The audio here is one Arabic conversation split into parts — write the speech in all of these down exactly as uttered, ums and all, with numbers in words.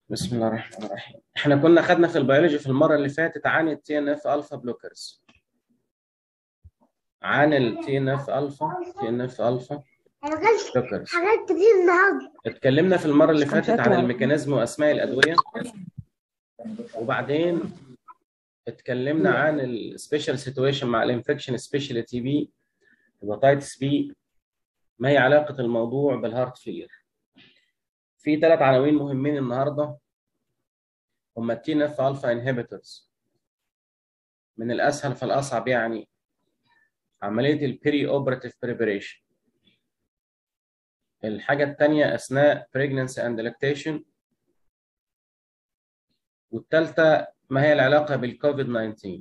بسم الله الرحمن الرحيم. احنا كنا خدنا في البيولوجي في المرة اللي فاتت عن ال تي إن إف الفا بلوكرز، عن ال تي إن إف الفا تي إن إف الفا بلوكرز. حاجات كتير النهارده. اتكلمنا في المرة اللي انا فاتت عن فاكره. الميكانيزم واسماء الأدوية، وبعدين اتكلمنا عن السبيشال سيتويشن مع الانفكشن سبيشال تي بي هيباتيتس بي. ما هي علاقة الموضوع بالهارت فيلير؟ في ثلاث عناوين مهمين النهارده، هما التي إن إف الفا انهبيتورز. من الأسهل فالأصعب، يعني عملية البري اوبراتيف بريبريشن. الحاجة الثانية أثناء pregnancy and lactation. والثالثة ما هي العلاقة بالكوفيد تسعة عشر.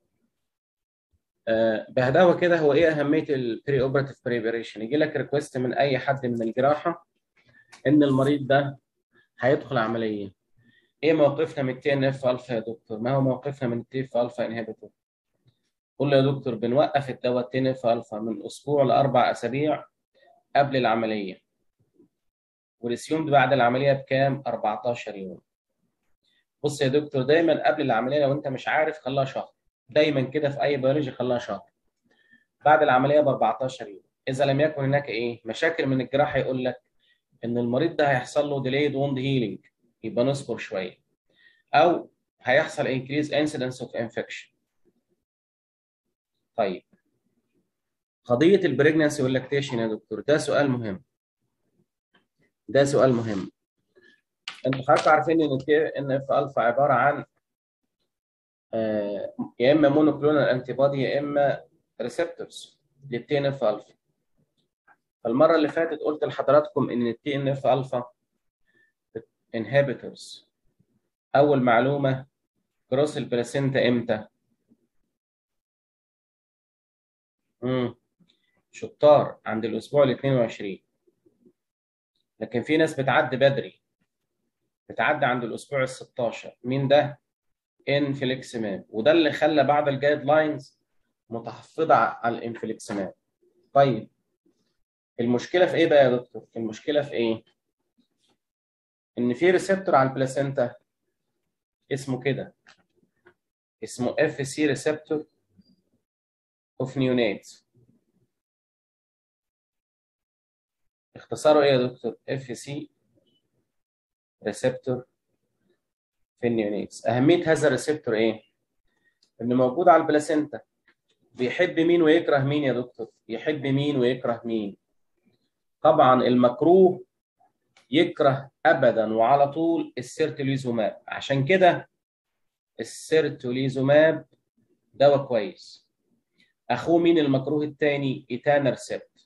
آه بهداوة كده، هو إيه أهمية البري اوبراتيف بريبريشن؟ يجي لك ريكوست من أي حد من الجراحة إن المريض ده هيدخل عملية. إيه موقفنا من التي إن إف ألفا يا دكتور؟ ما هو موقفنا من التي إف ألفا انهبيتور؟ قول له يا دكتور بنوقف الدواء التي إن إف ألفا من أسبوع لأربع أسابيع قبل العملية، والريسيوم بعد العملية بكام؟ أربعتاشر يوم. بص يا دكتور، دايما قبل العمليه لو انت مش عارف خليها شهر، دايما كده في اي بيولوجي خليها شهر. بعد العمليه ب أربعتاشر يوم. اذا لم يكن هناك ايه مشاكل من الجراحه، يقول لك ان المريض ده هيحصل له delayed wound healing، يبقى نصبر شويه، او هيحصل increase incidence of infection. طيب، قضيه البريجنسي واللاكتيشن يا دكتور، ده سؤال مهم. ده سؤال مهم. انتوا حضرتك عارفين ان التي ان اف الفا عباره عن آه، يا اما مونوكلونال انتي بودي يا اما ريسبتورز للتي ان اف الفا. فالمره اللي فاتت قلت لحضراتكم ان التي ان اف الفا انهبيتورز. اول معلومه، كروس البلاسينتا امتى؟ امم شطار، عند الاسبوع ال اثنين وعشرين. لكن في ناس بتعدي بدري، بتعدي عند الاسبوع ال ستاشر. مين ده؟ انفليكسيماب. وده اللي خلى بعض الجايد لاينز متحفظه على الانفليكسيماب. طيب، المشكله في ايه بقى يا دكتور؟ المشكله في ايه؟ ان في ريسبتور على البلاسينتا اسمه كده، اسمه اف سي ريسبتور اوف نيونات. اختصاره ايه يا دكتور؟ اف سي ريسبتور في النيونيتس. اهميه هذا الريسبتور ايه؟ انه موجود على البلاسينتا. بيحب مين ويكره مين يا دكتور؟ يحب مين ويكره مين؟ طبعا المكروه يكره ابدا وعلى طول السيرتوليزوماب. عشان كده السيرتوليزوماب دواء كويس. اخوه مين المكروه الثاني؟ ايتانرسبت.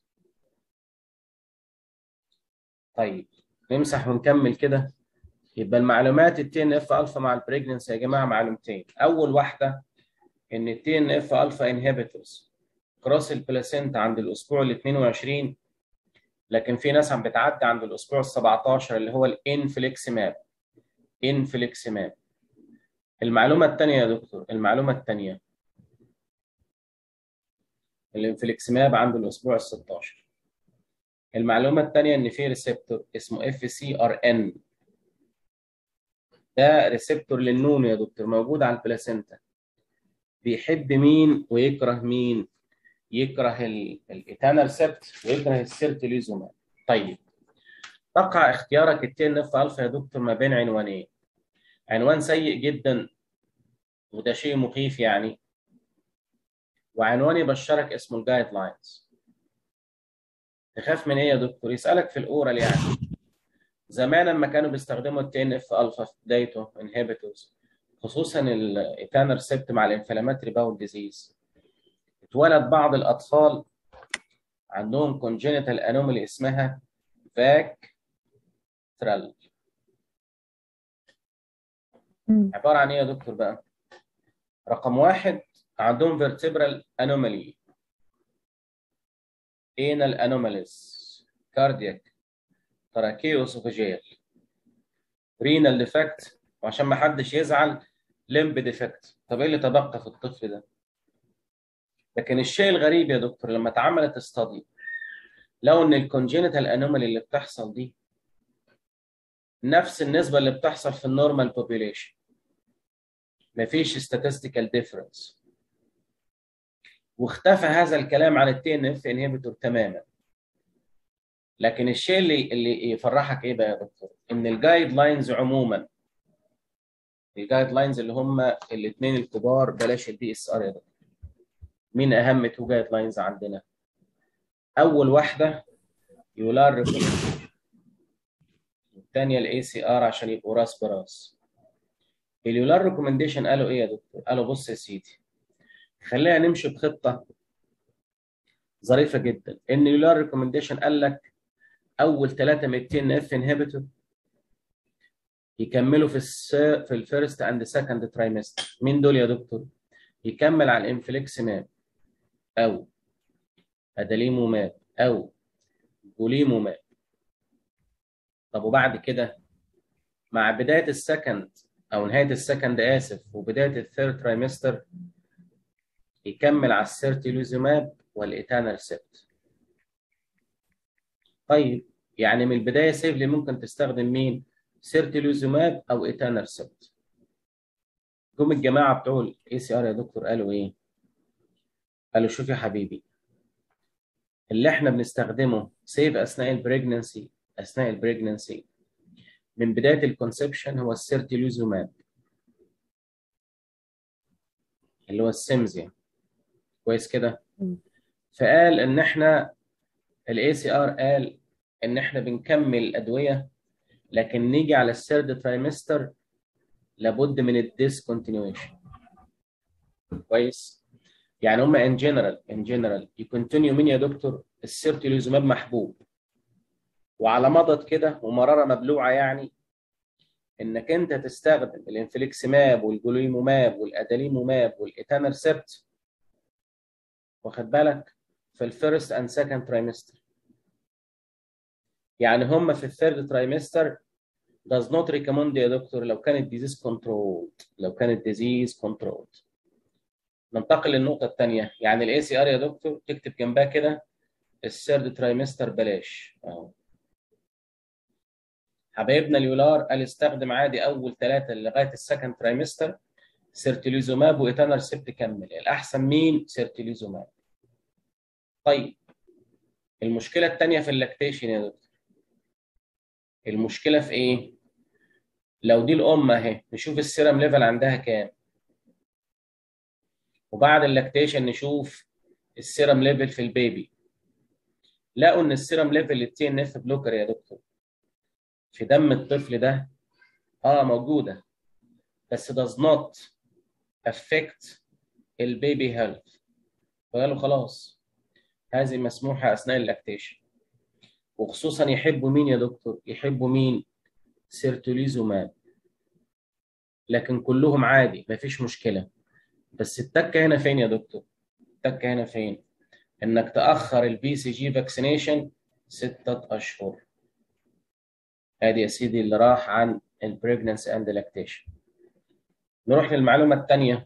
طيب، نمسح ونكمل كده. يبقى المعلومات التي ان اف الفا مع البريجننسي يا جماعه معلومتين. اول واحده ان التي ان اف الفا انهبيتورز كروس البلاسينتا عند الاسبوع ال اثنين وعشرين، لكن في ناس عم بتعدي عند الاسبوع ال سبعتاشر اللي هو الانفليكسيماب. انفليكسيماب. المعلومه الثانيه يا دكتور، المعلومه الثانيه، الانفليكسيماب عند الاسبوع ال ستاشر. المعلومه الثانيه ان في ريسبتور اسمه اف سي ار ان. ده ريسبتور للنون يا دكتور، موجود على البلاسينتا. بيحب مين ويكره مين؟ يكره الايتانال سبت ويكره السيرتوليزوماب. طيب، تقع اختيارك التي ان اف الفا يا دكتور ما بين عنوانين. عنوان سيء جدا وده شيء مخيف يعني، وعنوان يبشرك اسمه الجايد لاينز. تخاف من ايه يا دكتور؟ يسالك في الاورال يعني. زمان لما كانوا بيستخدموا التي ان اف الفا في بدايته انهبيتورز، خصوصا الايتانال سبت مع الانفلاماتري باول ديزيز، اتولد بعض الاطفال عندهم كونجينيتال انومالي اسمها فاك ترال. مم. عباره عن ايه يا دكتور بقى؟ رقم واحد، عندهم فيرتبرال انومالي، انال انوماليز، كاردياك، تراكيوسوفيجيال، رينال ديفكت، وعشان ما حدش يزعل لمب ديفكت. طب ايه اللي تبقى في الطفل ده؟ لكن الشيء الغريب يا دكتور لما اتعملت استادي، لو ان الكونجينيتال انومالي اللي بتحصل دي نفس النسبه اللي بتحصل في النورمال بوبيوليشن، مفيش statistical difference. واختفى هذا الكلام عن التي ان اف انهبيتور تماما. لكن الشيء اللي اللي يفرحك ايه بقى يا دكتور؟ ان الجايد لاينز عموما، الجايد لاينز اللي هم الاثنين الكبار، بلاش الدي اس ار يا دكتور. مين اهم تو جايد لاينز عندنا؟ اول واحده يولار ريكومنديشن، والثانيه الاي سي ار عشان يبقوا راس براس. اليولار ريكومنديشن قالوا ايه يا دكتور؟ قالوا بص يا سيدي، خلينا نمشي بخطه ظريفه جدا. ان اليولار ريكومنديشن قال لك اول ثلاثه من التي ان اف انهبيتور يكملوا في الس... في الفيرست اند سكند ترايمستر. مين دول يا دكتور؟ يكمل على الانفليكسماب او اداليموماب او جوليموماب. طب وبعد كده مع بدايه السكند او نهايه السكند اسف وبدايه الثيرد ترايمستر يكمل على السيرتيلوزوماب والايتانرسبت. طيب يعني من البدايه سيفلي ممكن تستخدم مين؟ سيرتيلوزوماب او ايتانرسبت. جم الجماعه بتوع الاي سي ار يا دكتور قالوا ايه؟ قالوا شوف يا حبيبي، اللي احنا بنستخدمه سيف اثناء البريجننسي اثناء البريجننسي من بدايه الكونسبشن هو السيرتيلوزوماب اللي هو السيمزيا. كويس كده؟ فقال ان احنا الاي سي ار قال ان احنا بنكمل الادويه، لكن نيجي على الثيرد ترايمستر لابد من الديسكونتينيويشن. كويس؟ يعني هم ان جنرال ان جنرال يكونتينيو مين يا دكتور؟ السيرتيلوزوماب محبوب. وعلى مضض كده ومراره مبلوعه، يعني انك انت تستخدم الانفليكسماب والجوليموماب والاداليموماب والايتانرسبت، واخد بالك، في الفيرست اند سكند ترايمستر. يعني هم في الثيرد ترايمستر does not recommend يا دكتور لو كانت disease controlled لو كانت disease controlled. ننتقل للنقطة الثانية. يعني الاي سي ار يا دكتور تكتب جنبها كده الثيرد ترايمستر بلاش اهو. حبايبنا اليولار قال استخدم عادي اول ثلاثة لغاية السكند ترايمستر سيرتيليزوماب وايتانرسبت كمل. الاحسن مين؟ سيرتيليزوماب. طيب المشكلة الثانية في اللاكتيشن يا دكتور. المشكلة في ايه؟ لو دي الام اهي نشوف السيرم ليفل عندها كام، وبعد اللاكتيشن نشوف السيرم ليفل في البيبي. لقوا ان السيرم ليفل للتي ان اف بلوكر يا دكتور في دم الطفل ده اه موجوده، بس does not affect البيبي هيلث. فقالوا خلاص هذه مسموحه اثناء اللاكتيشن. وخصوصا يحبوا مين يا دكتور؟ يحبوا مين؟ سيرتوليزوماب. لكن كلهم عادي مفيش مشكله. بس التكه هنا فين يا دكتور؟ التكه هنا فين؟ انك تاخر البي سي جي فاكسينيشن ستة اشهر. ادي يا سيدي اللي راح عن البريجننسي اند لاكتيشن. نروح للمعلومه الثانيه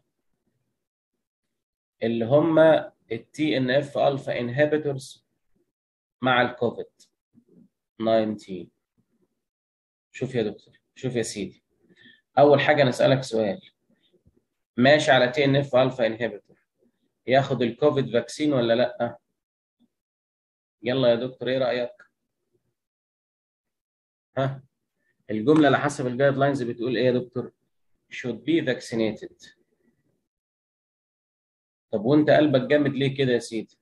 اللي هم التي ان اف الفا انهبيتورز مع الكوفيد تسعة عشر. شوف يا دكتور، شوف يا سيدي، اول حاجه نسالك سؤال، ماشي على تي ان اف الفا انهبيتور ياخد الكوفيد فاكسين ولا لا؟ يلا يا دكتور ايه رايك؟ ها الجمله على حسب الجايد لاينز بتقول ايه يا دكتور؟ should be vaccinated. طب وانت قلبك جامد ليه كده يا سيدي؟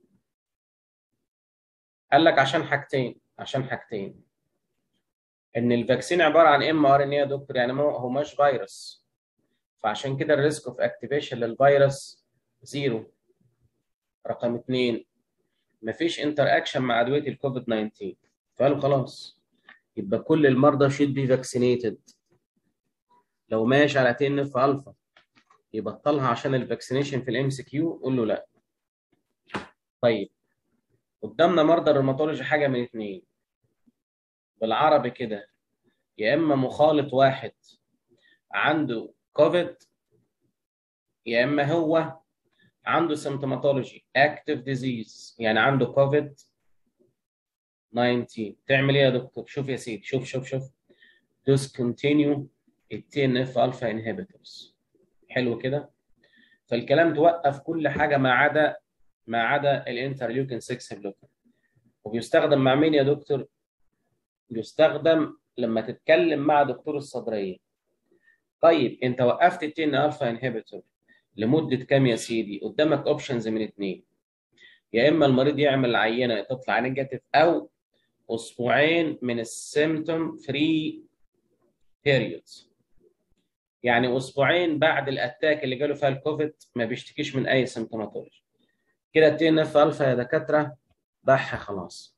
قال لك عشان حاجتين عشان حاجتين ان الفاكسين عباره عن ام ار ان ايه يا دكتور، يعني ما هو مش فيروس، فعشان كده الريسك اوف اكتيفيشن للفيروس زيرو. رقم اثنين مفيش انتر اكشن مع ادويه الكوفيد تسعة عشر. فقالوا خلاص يبقى كل المرضى should be vaccinated. لو ماشي على تي ان اف الفا يبطلها عشان الفاكسينيشن في الام سي كيو، قول له لا. طيب قدامنا مرضى الروماتولوجي حاجه من اثنين بالعربي كده، يا اما مخالط واحد عنده كوفيد، يا اما هو عنده سيمتوماتولوجي اكتيف ديزيز يعني عنده كوفيد تسعة عشر. تعمل ايه يا دكتور؟ شوف يا سيدي، شوف شوف شوف discontinue ال تي إن إف alpha inhibitors. حلو كده؟ فالكلام توقف كل حاجه ما عدا ما عدا الانترليوكين ستة بلوكر. وبيستخدم مع مين يا دكتور؟ بيستخدم لما تتكلم مع دكتور الصدريه. طيب انت وقفت ال تي إن ألفا انهبيتور لمده كام يا سيدي؟ قدامك اوبشنز من اثنين، يا اما المريض يعمل عينه تطلع نيجاتيف، او اسبوعين من السيمتوم فري بيريودز، يعني اسبوعين بعد الاتاك اللي جاله فيها الكوفيد ما بيشتكيش من اي سيمتوماتولوجي. كده التي ان اف الفا يا دكاتره ضحى خلاص.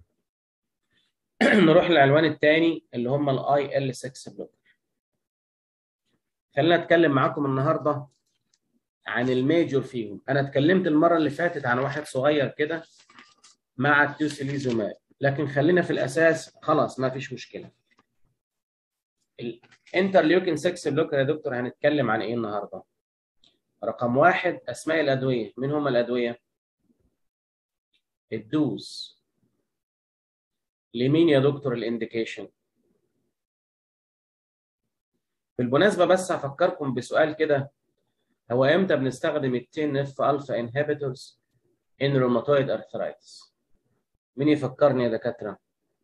نروح للعنوان الثاني اللي هم الاي ال ستة بلوكر. خلينا اتكلم معاكم النهارده عن الميجور فيهم. انا اتكلمت المره اللي فاتت عن واحد صغير كده مع التوسيليزوماب، لكن خلينا في الاساس خلاص ما فيش مشكله. الانترليوكين ستة بلوكر يا دكتور هنتكلم عن ايه النهارده؟ رقم واحد اسماء الادويه. مين هم الادويه؟ الدوز. لمين يا دكتور الانديكيشن؟ بالمناسبه بس هفكركم بسؤال كده، هو امتى بنستخدم ال تي إن إف alpha inhibitors in rheumatoid arthritis؟ مين يفكرني يا دكاتره؟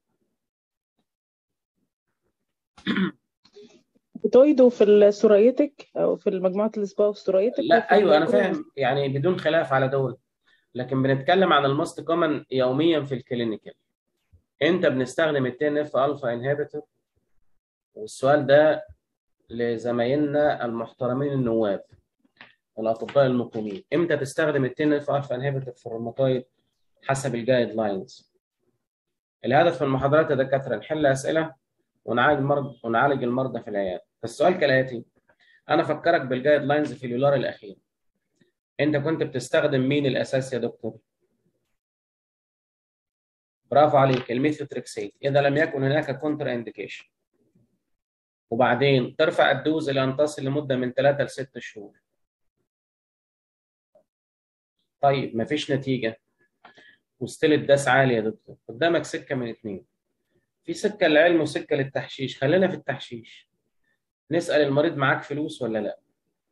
بتويدو في السوريتك او في المجموعه الاسبوع والسوريتك. لا ايوه انا فاهم، يعني بدون خلاف على دول، لكن بنتكلم عن الموست كومن يوميا في الكلينيكال. امتى بنستخدم ال تي إن إف alpha inhibitor؟ والسؤال ده لزمايلنا المحترمين النواب والاطباء المقيمين، امتى تستخدم ال تي إن إف alpha inhibitor في الروماتويد حسب الجايد لاينز؟ الهدف من المحاضرات يا دكاتره نحل اسئله ونعالج المرضى ونعالج المرضى في العياده. فالسؤال كالاتي، انا افكرك بالجايد لاينز في اليولار الاخير. انت كنت بتستخدم مين الاساس يا دكتور؟ برافو عليك، الميثوتريكسيت اذا لم يكن هناك كونتر انديكيشن. وبعدين ترفع الدوز الى ان تصل لمده من ثلاثة لستة شهور. طيب مفيش نتيجه وستيل الداس عالي يا دكتور، قدامك سكه من اثنين، في سكه للعلم وسكه للتحشيش. خلينا في التحشيش. نسال المريض معاك فلوس ولا لا؟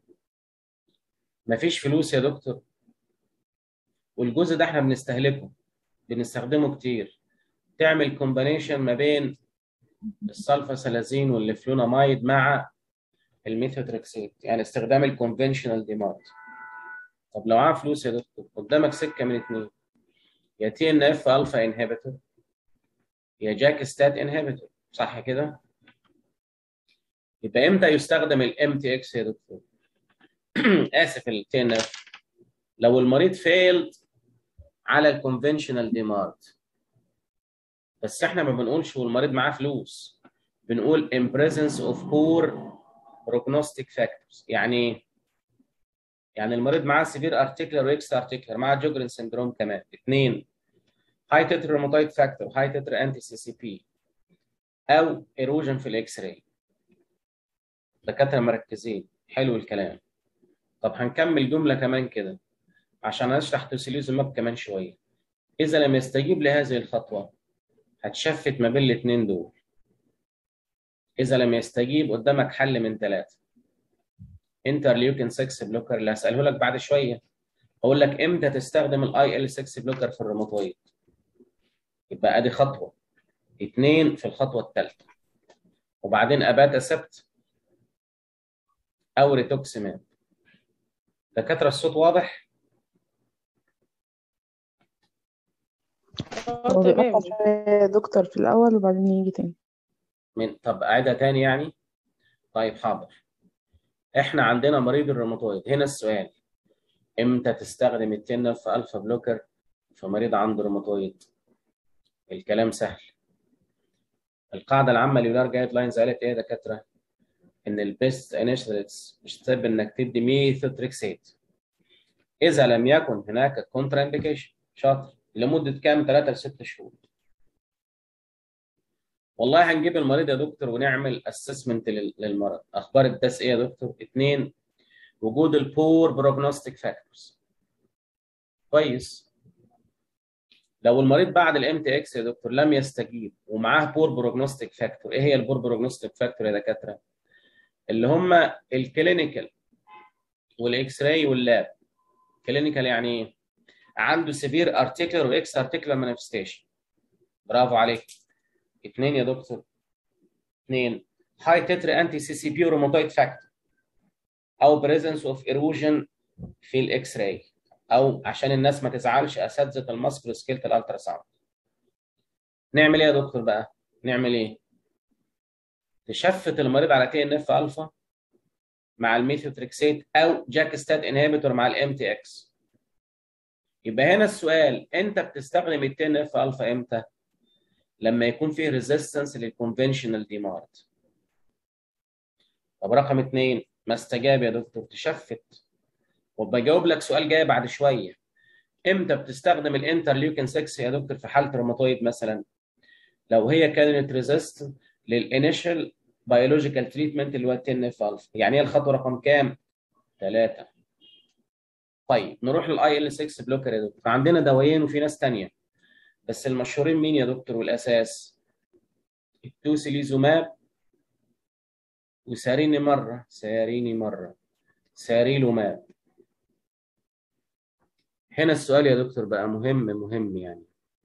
مفيش فلوس يا دكتور، والجزء ده احنا بنستهلكه بنستخدمه كتير. تعمل كومبانيشن ما بين السلفاسلازين والفلونامايد مع الميثوتريكسيت، يعني استخدام الكونفنشنال ديمارت. طب لو معاه فلوس يا دكتور قدامك سكه من اثنين، يا تي ان اف الفا انهبيتور يا جاك ستات انهبيتور، صح كده؟ يبقى امتى يستخدم الام تي اكس يا دكتور؟ اسف التي ان اف. لو المريض فيلد على الكونفنشنال ديمارت. بس احنا ما بنقولش والمريض معاه فلوس، بنقول in presence of poor prognostic factors. يعني يعني المريض معاه سيفير ارتيكلر واكس ارتيكلر، معاه جوجرين سندروم كمان، اثنين هاي تتر روماتويد فاكتور، هاي تتر انتي سي سي بي، او ايروجن في الاكس راي. دكاتره مركزين، حلو الكلام. طب هنكمل جمله كمان كده عشان اشرح توسيليزوماب كمان شويه. اذا لم يستجيب لهذه الخطوه هتشفت ما بين الاثنين دول. اذا لم يستجيب قدامك حل من ثلاثه. انترليوكين ستة بلوكر اللي هساله لك بعد شويه، اقول لك امتى تستخدم الاي ال ستة بلوكر في الروماتويد. يبقى ادي خطوه، اثنين في الخطوه الثالثه. وبعدين اباتاسبت او ريتوكسيماب. دكاتره الصوت واضح؟ اه تمام يا دكتور في الأول وبعدين يجي تاني. من طب اعيدها تاني يعني؟ طيب حاضر. احنا عندنا مريض الروماتويد، هنا السؤال امتى تستخدم ال تي إن إف الفا بلوكر في مريض عنده روماتويد؟ الكلام سهل. القاعده العامه اليونار جايد لاينز قالت ايه يا دكاتره؟ ان البيست انيشيتيفز مش تسبب انك تدي ميثوتريكسيت اذا لم يكن هناك كونترا انديكيشن. شاطر. لمده كام؟ ثلاثة لستة شهور. والله هنجيب المريض يا دكتور ونعمل اسسمنت للمرض. اخبار الداس ايه يا دكتور؟ اثنين، وجود البور بروجنوستيك فاكتورز. كويس. لو المريض بعد الام تي اكس يا دكتور لم يستجيب ومعاه بور بروجنوستيك فاكتور، ايه هي البور بروجنوستيك فاكتور يا دكاتره؟ اللي هم الكلينيكال والاكس راي واللاب. كلينيكال يعني ايه؟ عنده سيفير ارتيكلر واكس ارتيكلر مانيفستيشن. برافو عليك. اثنين يا دكتور. اثنين هاي تتر انتي سي سي بي روماتويد فاكتور او بريزنس اوف ايروجن في الاكس راي، او عشان الناس ما تزعلش اساتذه الماسكولو سكيلتال الترا ساوند. نعمل ايه يا دكتور بقى؟ نعمل ايه؟ تشفت المريض على تي ان اف الفا مع الميثوتريكسيت او جاكستات انهبيتور مع الام تي اكس. يبقى هنا السؤال، انت بتستخدم التي ان اف الفا امتى؟ لما يكون فيه ريزيستنس للكونفنشنال ديمارد. طب رقم اثنين، ما استجاب يا دكتور، تشفت. وبجاوب لك سؤال جاي بعد شويه، امتى بتستخدم الانترليوكين ستة يا دكتور في حاله روماتويد مثلا؟ لو هي كانت ريزيست للانيشال بيولوجيكال تريتمنت اللي هو التي ان اف الفا. يعني هي الخطوه رقم كام؟ ثلاثة. طيب نروح للاي ال ستة بلوكر يا دكتور. فعندنا دوايين وفي ناس ثانيه، بس المشهورين مين يا دكتور والاساس؟ التوسيليزوماب وساريني مره ساريني مره ساريلوماب. هنا السؤال يا دكتور بقى مهم مهم يعني.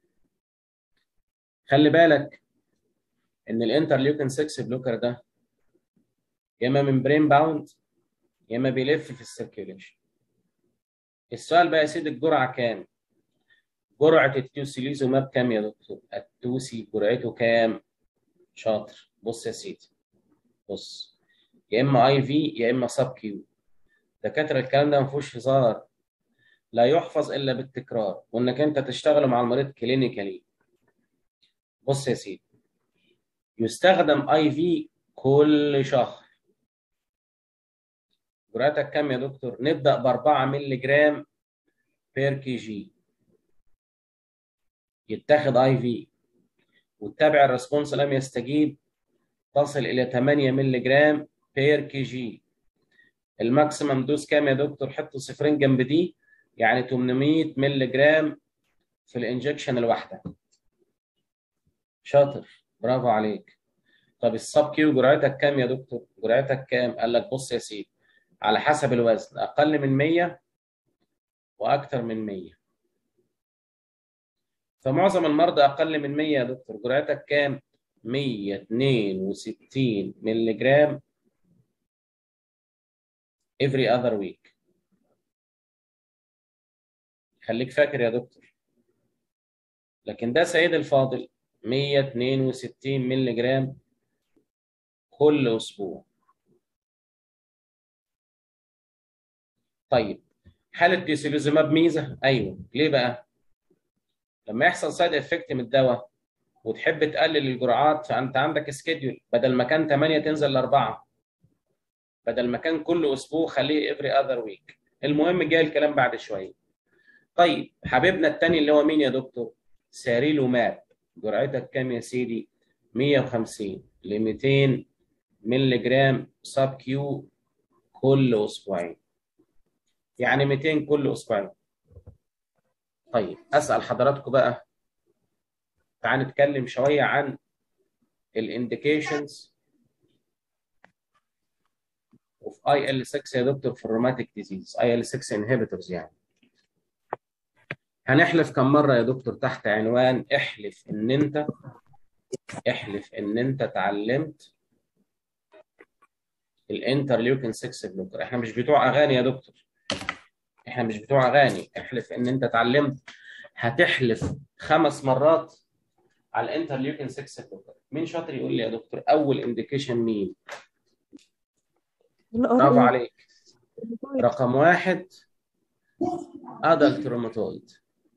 خلي بالك ان الانترليوكين ستة بلوكر ده يا اما ممبرين باوند يا اما بيلف في السيركيوليشن. السؤال بقى يا سيدي، الجرعه كام؟ جرعه التوسيليزوماب كام يا دكتور؟ التوسي جرعته كام؟ شاطر. بص يا سيدي، بص، يا اما اي في يا اما سب كيو. دكاتره الكلام ده ما فيهوش هزار، لا يحفظ الا بالتكرار وانك انت تشتغل مع المريض كلينيكالي. بص يا سيدي، يستخدم اي في كل شهر. جرعتك كام يا دكتور؟ نبدا ب أربعة مللي جرام بير كي جي. يتاخد اي في وتتابع الريسبونس، لم يستجيب تصل الى ثمانية مللي جرام بير كي جي. الماكسيمم دوز كام يا دكتور؟ حط صفرين جنب دي، يعني ثمانمية مللي جرام في الانجكشن الواحده. شاطر، برافو عليك. طب السب كيو جرعتك كام يا دكتور؟ جرعتك كام؟ قال لك بص يا سيدي، على حسب الوزن، اقل من مية واكثر من مية. فمعظم المرضى اقل من مية يا دكتور. جرعتك كام؟ مية واثنين وستين مللي جرام every other week. خليك فاكر يا دكتور. لكن ده سيد الفاضل مية واثنين وستين مللي جرام كل اسبوع. طيب حاله ديسيلوزيماب ميزه؟ ايوه. ليه بقى؟ لما يحصل سايد افكت من الدواء وتحب تقلل الجرعات، فانت عندك سكيدول، بدل ما كان ثمانية تنزل لأربعة، بدل ما كان كل اسبوع خليه افري اذر ويك. المهم جاي الكلام بعد شويه. طيب حبيبنا الثاني اللي هو مين يا دكتور؟ ساريلوماب. جرعتك كام يا سيدي؟ مية وخمسين ل ميتين مللي جرام سب كيو كل اسبوعين، يعني ميتين كل اسبوعين. طيب اسال حضراتكم بقى، تعال نتكلم شويه عن الانديكيشنز اوف اي ال ستة يا دكتور في الروماتيك ديزيز، اي ال ستة انهبيتورز يعني. هنحلف كم مره يا دكتور تحت عنوان احلف ان انت احلف ان انت اتعلمت الانترليوكين ستة بلوكر. احنا مش بتوع اغاني يا دكتور، احنا مش بتوع اغاني. احلف ان انت اتعلمت. هتحلف خمس مرات على الانترليوكين ستة بلوكر. مين شاطر يقول لي يا دكتور اول انديكيشن مين؟ برافو عليك. رقم واحد ادلت روماتويد.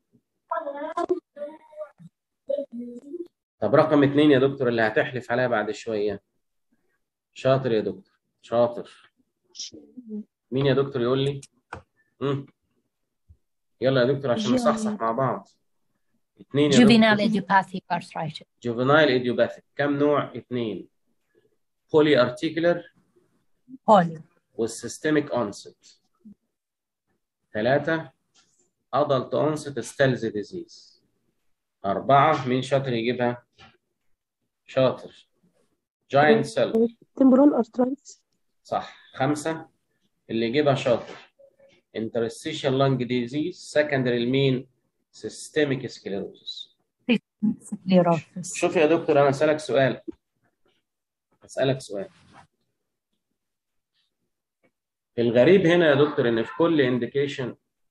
طب رقم اثنين يا دكتور اللي هتحلف عليها بعد شويه؟ شاطر يا دكتور، شاطر. مين يا دكتور يقول لي؟ امم يلا يا دكتور عشان نصحصح مع بعض. اثنين يا juvenile دكتور. idiopathic arthritis. جوفينايل ايديوباثيك. كم نوع؟ اثنين. بولي ارتيكولر polio. والسيستميك اونست. ثلاثة ادلت اونست ستيلز ديزيز. أربعة. مين شاطر يجيبها؟ شاطر. جاينت سيل. تمبرال ارترايتس. صح. خمسة اللي يجيبها شاطر. interstitial lung disease secondary لمين؟ systemic sclerosis. سكليروسس. شوف يا دكتور، أنا أسألك سؤال أسألك سؤال الغريب هنا يا دكتور إن في كل indication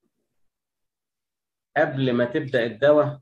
قبل ما تبدأ الدواء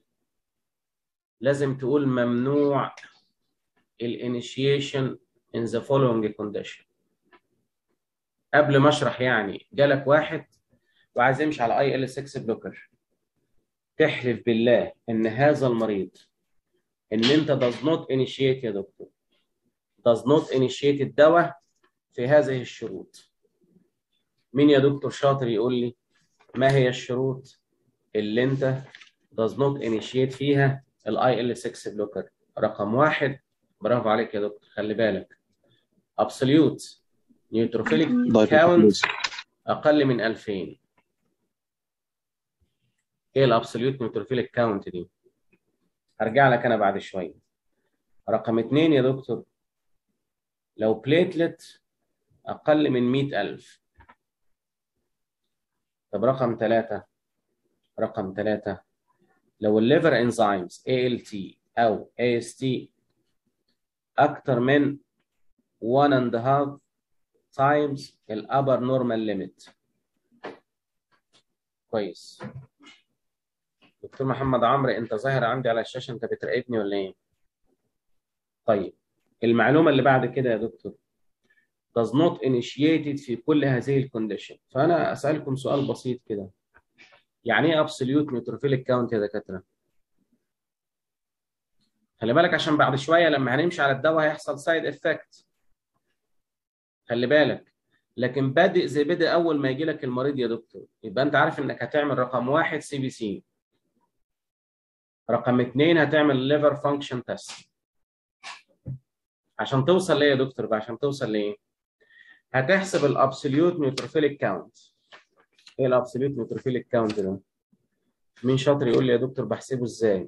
لازم تقول ممنوع الانيشيشن in the following condition. قبل ما اشرح يعني جالك واحد وعايز يمشي على اي ال ستة بلوكر، تحلف بالله ان هذا المريض ان انت does not initiate يا دكتور does not initiate الدواء في هذه الشروط. مين يا دكتور شاطر يقول لي ما هي الشروط اللي انت does not initiate فيها الاي ال ستة بلوكر؟ رقم واحد، برافو عليك يا دكتور، خلي بالك، absolute neutrophilic count اقل من ألفين. ايه الابسوليوت نيوتروفيليك كاونت دي؟ هرجع لك انا بعد شويه. رقم اتنين يا دكتور، لو بليتلت اقل من مئة ألف. طب رقم ثلاثة رقم ثلاثة لو الليفر انزيمز إيه إل تي او إيه إس تي اكتر من one and a half times الابر نورمال ليميت. كويس. دكتور محمد عمرو، انت ظاهر عندي على الشاشه، انت بتراقبني ولا ايه؟ طيب المعلومه اللي بعد كده يا دكتور does not initiated في كل هذه الكونديشن. فانا اسالكم سؤال بسيط كده، يعني ايه absolute neutrophilic count يا دكاتره؟ خلي بالك عشان بعد شويه لما هنمشي على الدواء هيحصل سايد افكت، خلي بالك. لكن بادئ زي بدء اول ما يجي لك المريض يا دكتور، يبقى انت عارف انك هتعمل رقم واحد سي بي سي، رقم اثنين هتعمل ليفر فانكشن تيست. عشان توصل ليه يا دكتور بقى؟ عشان توصل ليه؟ هتحسب الابسوليوت نيوتروفيليك كاونت. ايه الابسوليوت نيوتروفيليك كاونت ده؟ مين شاطر يقول لي يا دكتور بحسبه ازاي؟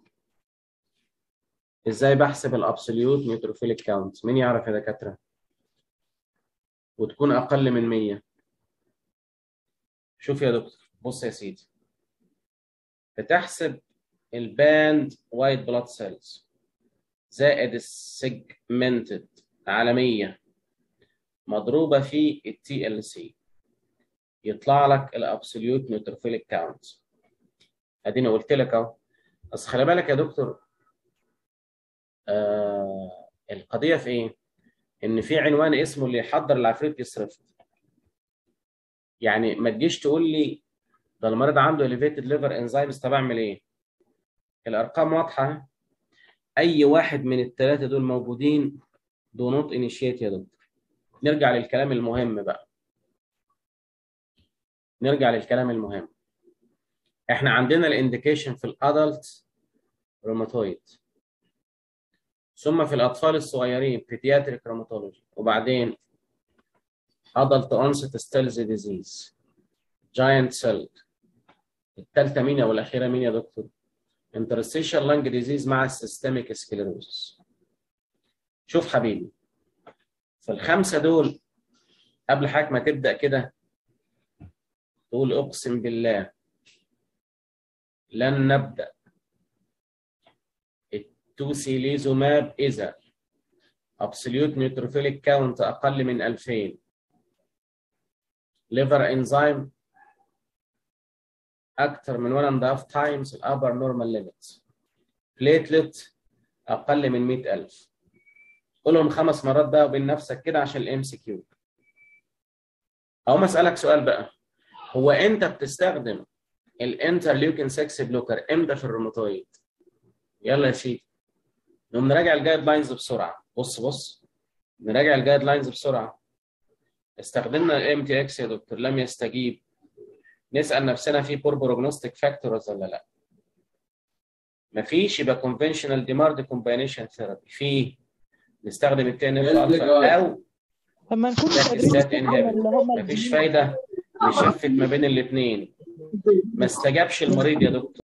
ازاي بحسب الابسوليوت نيوتروفيليك كاونت؟ مين يعرف يا دكاتره؟ وتكون اقل من مية. شوف يا دكتور، بص يا سيدي، بتحسب الباند وايت بلاد سيلز زائد السيجمنتد على مية مضروبه في التي ال سي، يطلع لك الابسوليوت نيوتروفيليك كاونت. اديني قلت لك اهو. بس خلي بالك يا دكتور، آه القضيه في ايه؟ ان في عنوان اسمه اللي يحضر العفريت يصرف. يعني ما تجيش تقول لي ده المريض عنده elevated liver enzymes، طب اعمل ايه؟ الارقام واضحه، اي واحد من الثلاثه دول موجودين do not initiate يا دكتور. نرجع للكلام المهم بقى نرجع للكلام المهم احنا عندنا الانديكيشن في الادلت روماتويد، ثم في الاطفال الصغيرين بيدياتريك روماتولوجي، وبعدين adult onset Still's disease giant cell. الثالثه مين او الاخيره مين يا دكتور؟ interstitial lung disease مع السيستميك سكليروسس. شوف حبيبي، في الخمسه دول قبل حضرتك ما تبدا كده تقول اقسم بالله لن نبدا التوسيليزوماب اذا absolute neutrophilic count اقل من ألفين، liver enzyme اكثر من one and a half times الابر نورمال ليميت، platelet اقل من مئة ألف. قولهم خمس مرات بقى وبين نفسك كده عشان الام سي كيو. اقوم اسالك سؤال بقى، هو انت بتستخدم الانترليوكين ستة بلوكر امتى في الروماتويد؟ يلا يا سيدي نقوم نراجع الجايد لاينز بسرعه. بص بص نراجع الجايد لاينز بسرعه. استخدمنا الام تي اكس يا دكتور، لم يستجيب. نسال نفسنا في بور بروجنوستيك فاكتورز ولا لا؟ مفيش، يبقى كونفنشنال ديمارد كومباينيشن ثيرابي. في نستخدم التي ان اف الفا او لما نكون ستات انهبيتور. مفيش فايده نشفت ما بين الاثنين. ما استجابش المريض يا دكتور،